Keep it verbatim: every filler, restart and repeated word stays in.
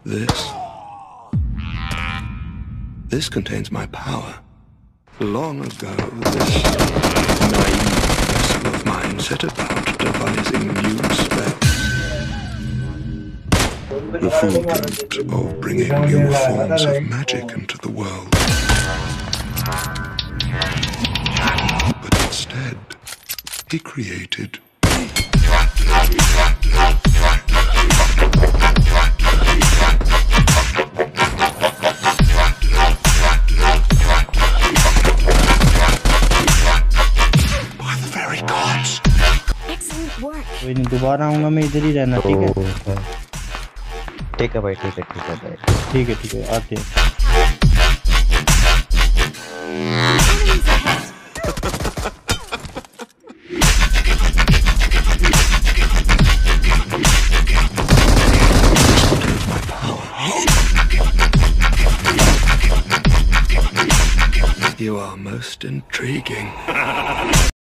This... This contains my power. Long ago, this naive vessel of mine set about devising new specs. The fool dreamt of bringing new forms of magic into the world. But instead, he created me. By the very gods. Excellent work. कोई नहीं, दोबारा आऊंगा मैं, इधर ही रहना, ठीक है? ठीक है भाई, ठीक है ठीक है भाई, ठीक है ठीक है, आते हैं। You are most intriguing.